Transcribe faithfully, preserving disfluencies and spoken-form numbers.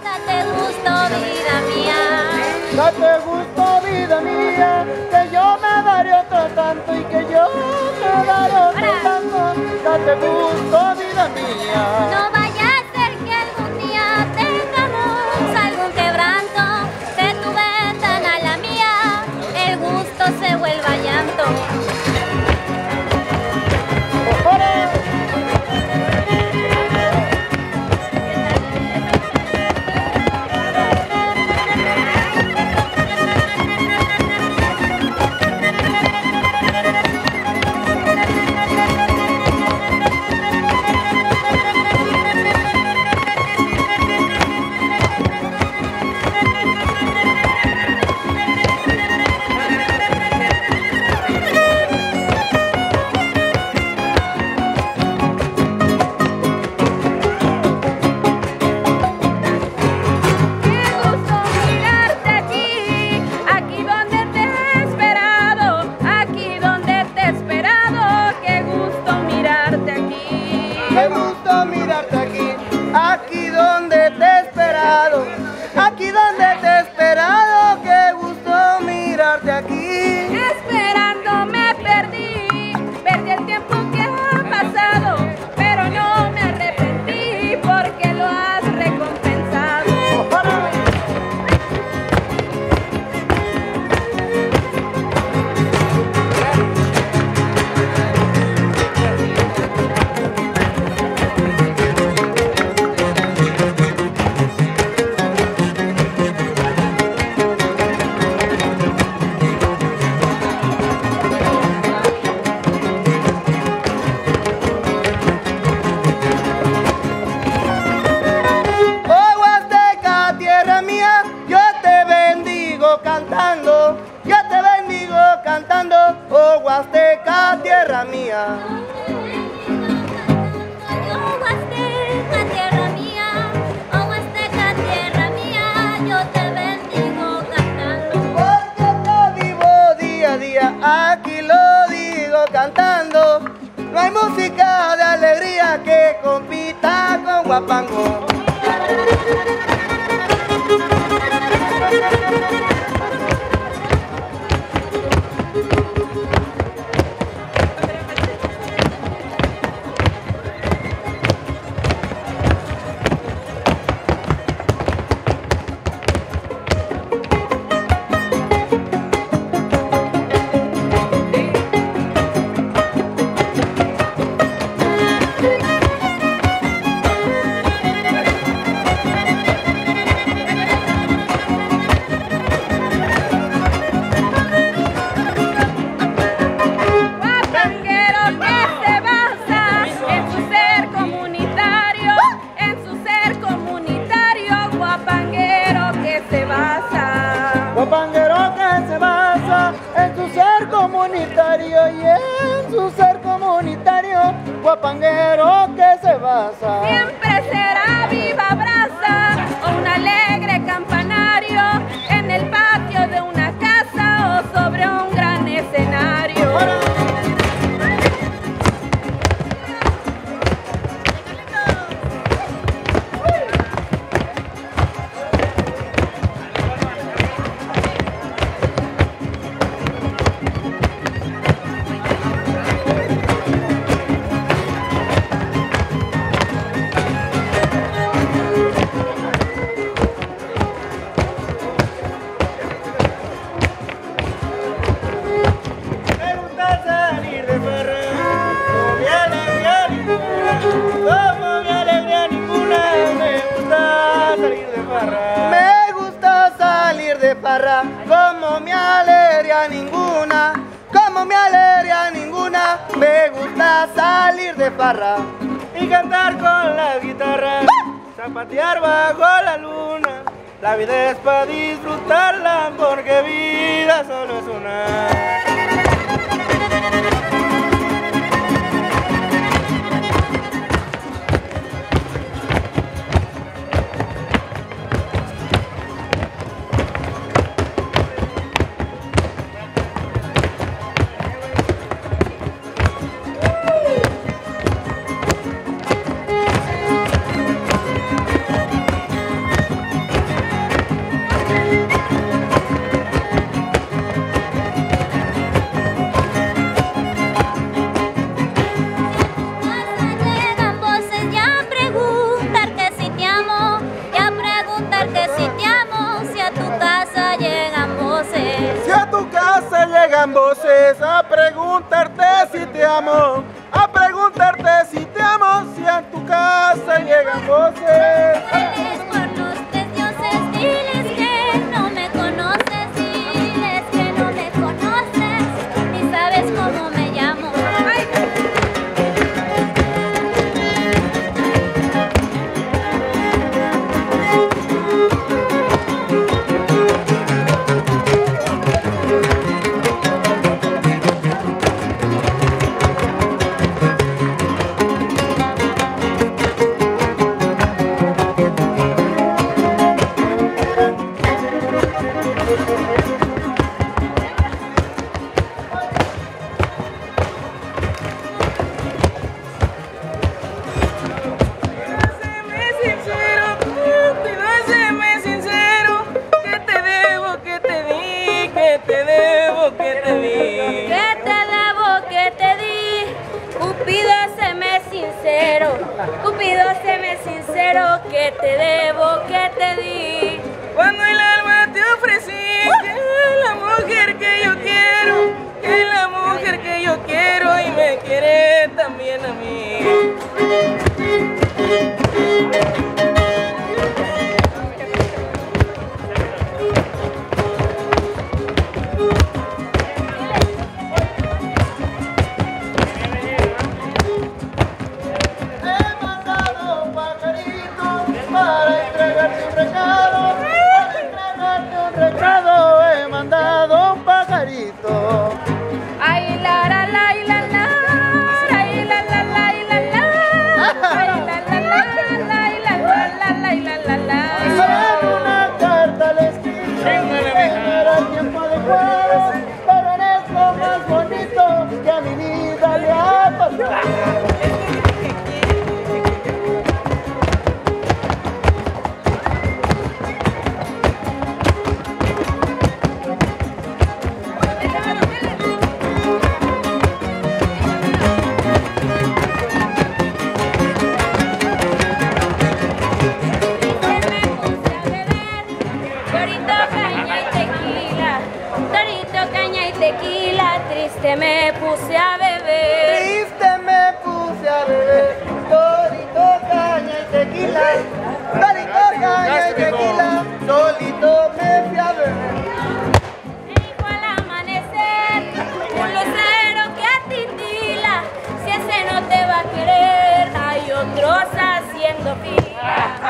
Date gusto, vida mía. Date gusto, vida mía, que yo me daré otro tanto y que yo me daré otro tanto. Date gusto, vida mía. No vaya a ser que algún día tengamos algún quebranto, de tu ventana a la mía, el gusto se vuelva llanto. Qué gusto mirarte aquí, aquí donde te he esperado, aquí donde te he esperado, qué gusto mirarte aquí. Esperando me perdí, perdí el tiempo que ha pasado, pero no me arrepentí porque lo has recompensado. Cantando, yo te bendigo cantando, oh Huasteca, tierra mía. Oh Huasteca, tierra mía, oh Huasteca, tierra mía, yo te bendigo cantando. Porque lo vivo día a día, aquí lo digo cantando. No hay música de alegría que compita con guapango. Guapanguero que se basa en su ser comunitario y en su ser comunitario, guapanguero que se basa. Siempre será viva brasa o un alegre campanario en el patio de una casa o sobre un gran escenario. Me gusta salir de farra, como me alegría ninguna, como me alegría ninguna. Me gusta salir de farra y cantar con la guitarra, zapatear bajo la luna. La vida es para disfrutarla, porque vida solo es una. llegan voces a preguntarte si te amo, a preguntarte si te amo, si a tu casa llegan voces. Diles por los tres dioses, diles que no me conoces, diles que no me conoces, ni sabes cómo me llamo. Ay. Cupido, séme sincero, que te debo, que te di. Cuando el alma te ofrecí, que es la mujer que yo quiero, que es la mujer que yo quiero y me quiere también a mí. Ay, la, la, la, y la, la, ay, la, la, la, y la, la, ay, la, la, la, la, y la, la, la, la, y la, la, la. En una carta le escribí que era el tiempo adecuado, pero eres lo más bonito que a mi vida le ha pasado. Tequila, triste me puse a beber. Triste me puse a beber, solito caña y tequila, solito caña y tequila, solito me fui a beber. Me dijo al amanecer, un lucero que titila, si ese no te va a querer, hay otros haciendo fila.